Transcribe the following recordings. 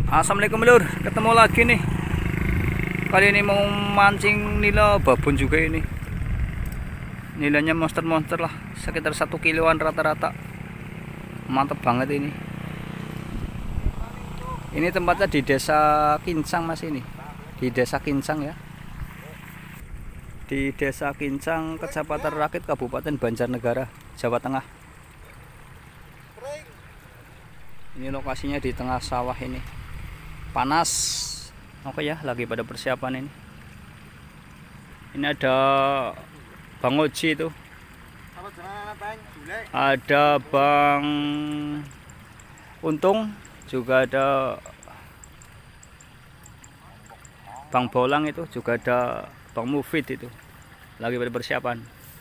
Assalamualaikum lur, ketemu lagi nih. Kali ini mau mancing nila babon juga ini. Nilainya monster-monster lah, sekitar 1 kiloan rata-rata. Mantap banget ini. Ini tempatnya di Desa Kincang Mas ini. Di Desa Kincang ya. Di Desa Kincang, Kecamatan Rakit, Kabupaten Banjarnegara, Jawa Tengah. Ini lokasinya di tengah sawah ini. Panas. Oke ya, lagi pada persiapan ini. Ini ada Bang Oji itu. Ada Bang Untung, juga ada Bang Bolang itu, juga ada Bang Mufid itu. Lagi pada persiapan.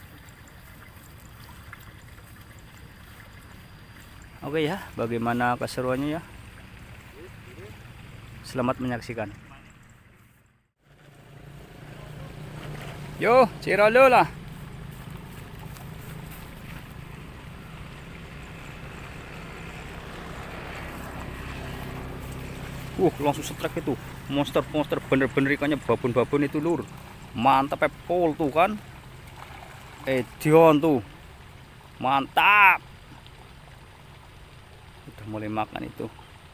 Oke ya, bagaimana keseruannya ya? Selamat menyaksikan. Yo, ciralo lah. Langsung setrek itu. Monster-monster bener-bener ikannya babon-babon itu lur. Mantap pol tuh kan. Dion tuh. Mantap. Udah mulai makan itu.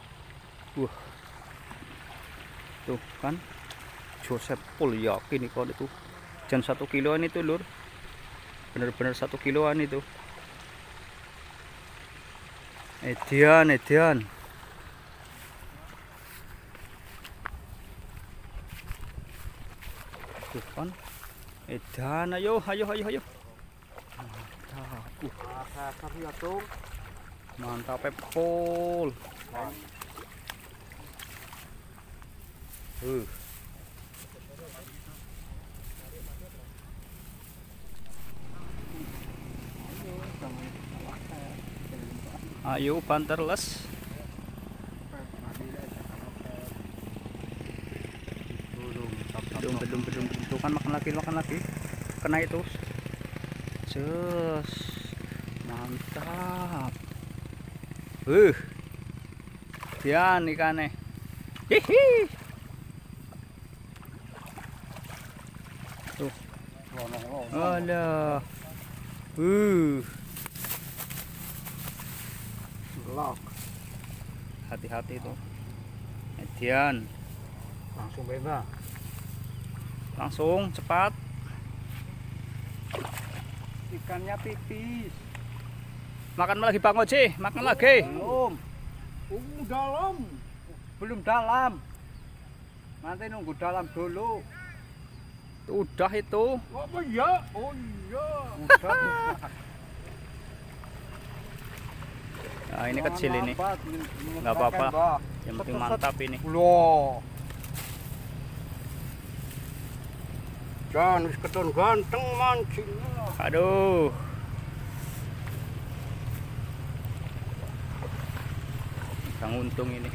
Tuh kan, Joseph Paul yakin nih kalau itu jangan 1 kiloan itu lur, bener-bener 1 kiloan itu. Edian tuh kan, edan, ayo mantap Paul. Ayo panterles. Belum itu kan makan lagi. Kena itu. Cus. Mantap. Dian ikannya. Hihi. Tuh. Alah. Lock. Hati-hati tuh. Edian. Langsung bebas. Langsung cepat. Ikannya tipis. Makan lagi Bang Oji, makan lagi. Belum dalam. Nanti nunggu dalam dulu. Udah itu. Apa ya? Oh iya. Udah. Nah, ini kecil ini. Nggak apa-apa. Yang penting mantap ini. Loh. Jangan keton ganteng mancingnya. Aduh. Bang Untung ini.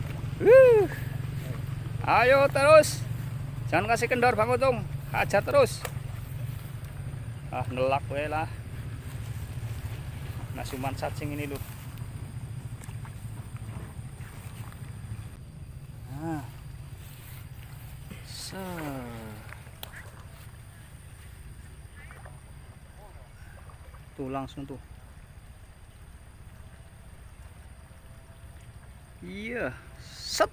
Ayo terus. Jangan kasih kendor Bang Untung. Hajar terus. Nelak we lah. Nasuman cacing ini lu. Tuh langsung tuh. Iya, set.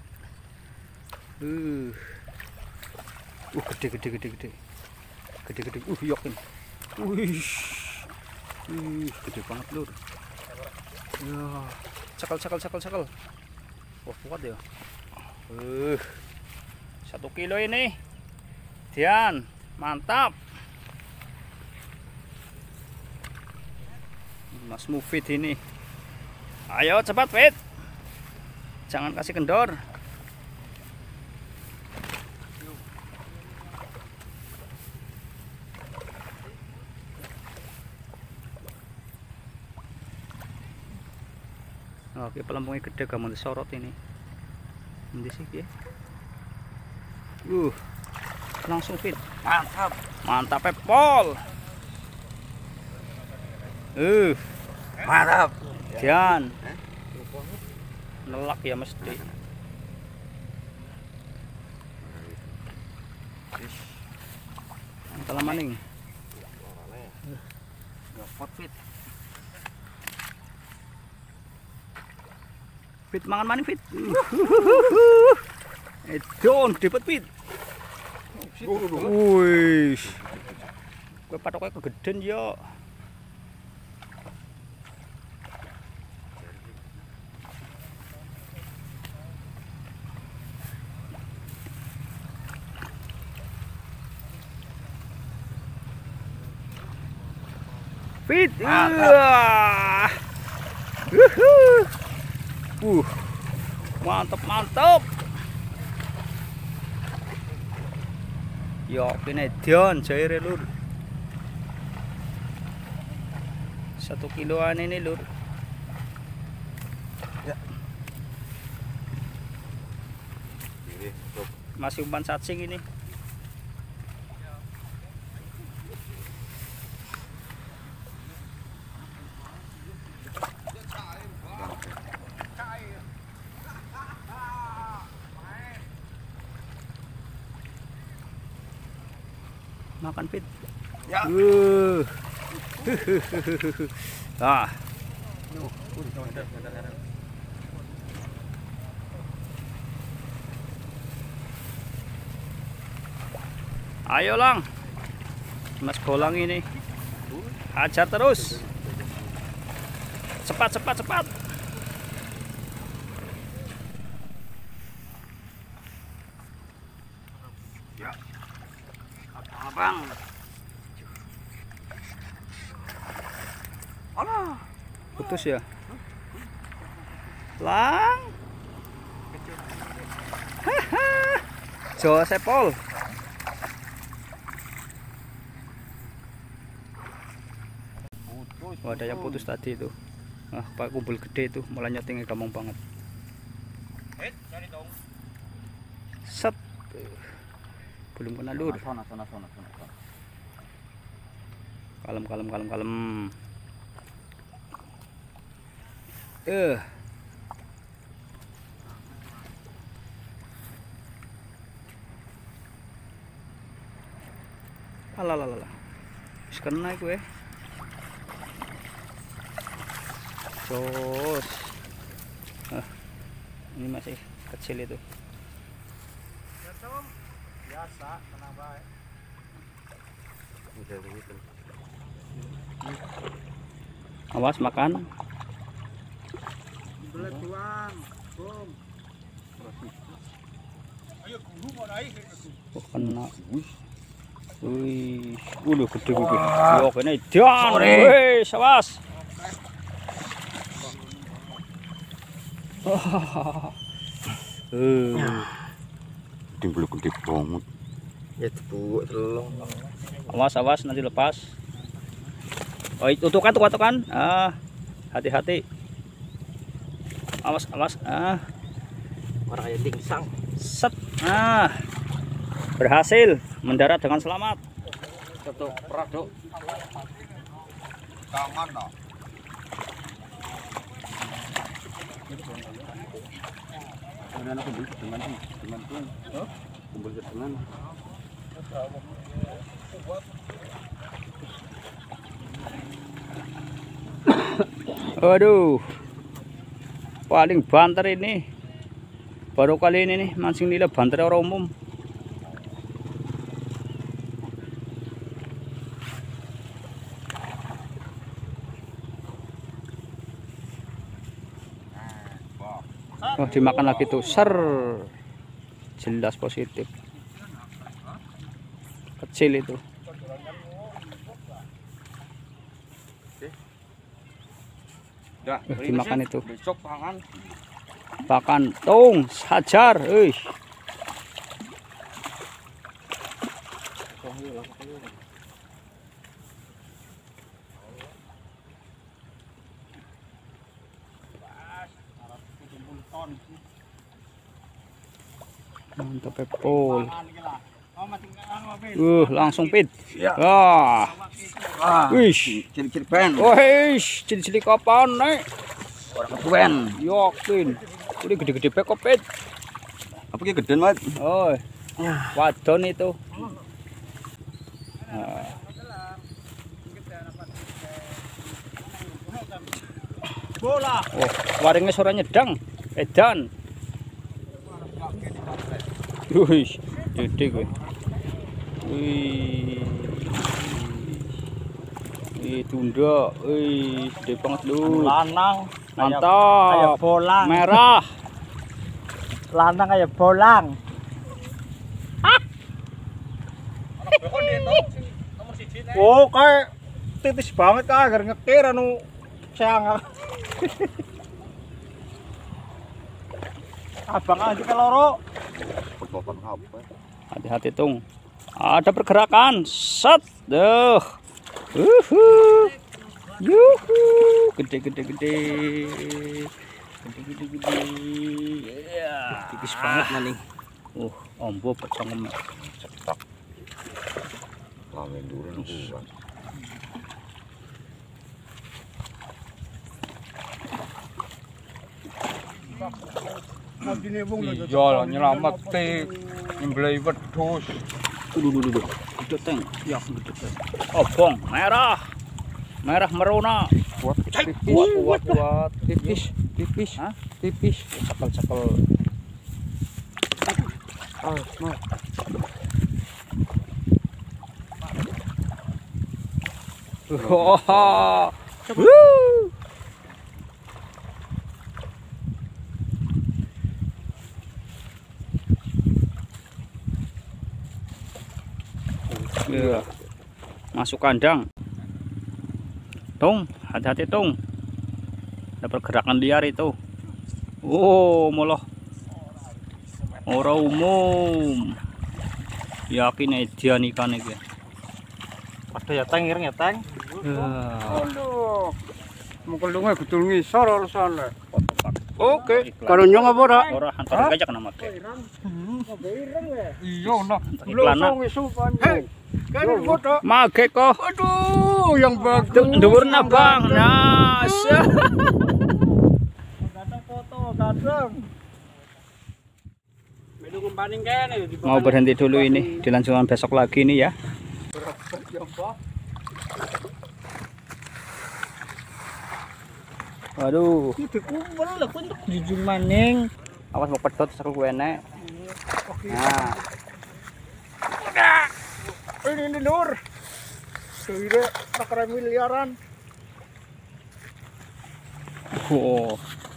Gede. Yokin. Gede banget lur. Ya, cakal. Wah, kuat ya. 1 kilo ini. Dian, mantap. Mas Mufid ini. Ayo cepat, Fit. Jangan kasih kendor. Oke, pelempungnya gede, gak mau disorot ini. Ini sih ya. Langsung Fit. Mantap Pol. Mantap. Dian. Nelak ya mesti. Antala maning. Dapat fit. Fit mangan maning fit. Edon dapat fit. Wih. Kowe patoknya kegeden yo. Fit. Mantap mantap. Yo kene Dion jaire lur. 1 kiloan ini lur. Ya. Masih umpan cacing ini. Makan fit. Ya. Ah. Ayo lang. Mas Golang ini. Hajar terus. Cepat cepat cepat. Ya. Abang. Alah. Putus ya. Lang. Josepol. Oh, ada yang putus tadi itu. Nah, Pak kumpul gede itu, malah nyetingnya gampang banget. Set. Belum kena lur. Sana. Kalem. Alah. Wis kena iku Jos. Ini masih kecil itu. Biasa, tenang baik. Awas makan. Belet tuang. Bom. Ayo guru mau naik. Oh, kena. Wih, gede gue. Yo kene Dion. Wih, awas. Timbul gede banget. Ya dibuuk telung. Awas nanti lepas. Oh, tutukan. Ah, hati-hati. Awas. Ah. Orang kayak tingsang. Set. Ah. Berhasil mendarat dengan selamat. Satu peraduk. Tangan dah. Ada anak kumpul dengan tuh. Oh, kumpul dengan. Waduh. Paling banter ini. Baru kali ini nih mancing nila banter orang umum. Oh, dimakan lagi tuh, ser, jelas positif, kecil itu. Dimakan itu. Besok pangan. Pakan tung, hajar, mantap pepol. Langsung pit. Ya. Wish, Cilik-cilik pen. cilik-cilik kapan nek? Orang ketuan. Yakin. Ini gede-gede pekop pit. Apa ki geden, Mat? Oh. Wadon itu. Nah. Bola. Oh, waringnya sore nyedang. Edan. Wih, gede gue. Wih. Wih, tunda. Wih, gede banget lu. Lanang. Mantap. Kayak bolang. Merah. Lanang kayak bolang. Oh, kayak titis banget kak, agar ngekir anu sayang. Abang aja ke loro. Hati-hati tung. Ada pergerakan. Set. Duh. Yuhu. Gede. Gede. Ya, tipis banget maning. Ombo pecong cetak. Lamen dulu nunggu. Iya lah nyelamat nyembelih wedhus. Duh. Gede teng. Ya, gede teng. Obong merah. Merah merona. Kuat. Tipis. Hah? Tipis. Cekel. Wah. Ya. Masuk kandang. Tung, hati-hati tung. Ada pergerakan liar itu. Oh, moloh. Orang umum. Yakin edian ikan iki. Ada ya teng ireng ya teng. Ya. Aduh. Mungkin lunga betul ngisor alasan. Oke. Kalau nyong apa ora? Ora hantar gajak nama ke. Iya nah. Iklan nak. Kan foto. Mage kok. Aduh, yang bagus. Dhuwurna Bang. Nas. Kadang foto, kadang. Mau berhenti dulu ini, dilanjutkan besok lagi nih ya. Waduh. Dikumpul lah untuk jujung maning. Awas mau pedot seru gue nek. Nah. Ini Nur. Sudah tak miliaran. Oh.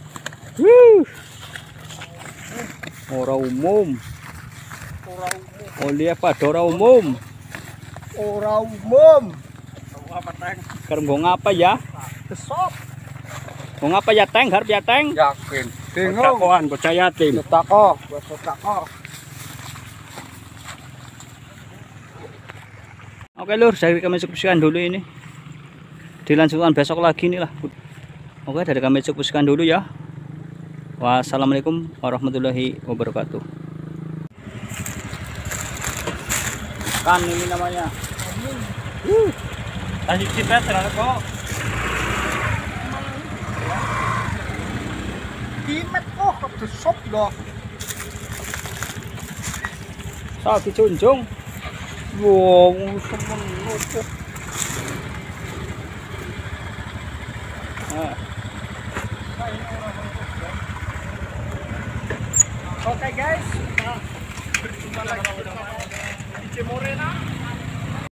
Ora umum. Oli apa ora umum? Ora umum. Apa teng? Kerembong apa ya? Kesop. Mau ngapa ya teng? Harap ya teng? Yakin. Bingung. Takoan bocah yatim. Tako, buat tako. Oke lur, dari kami cukup sekian dulu ini. Dilanjutkan besok lagi nih lah. Oke, dari kami cukup sekian dulu ya. Wassalamualaikum warahmatullahi wabarakatuh. Kan ini namanya. Tadi kita terlalu kok. Kimet kok kesop loh. Sapi junjung. Wow, semen lupa. Oke guys, berjumpa lagi di Cemorena.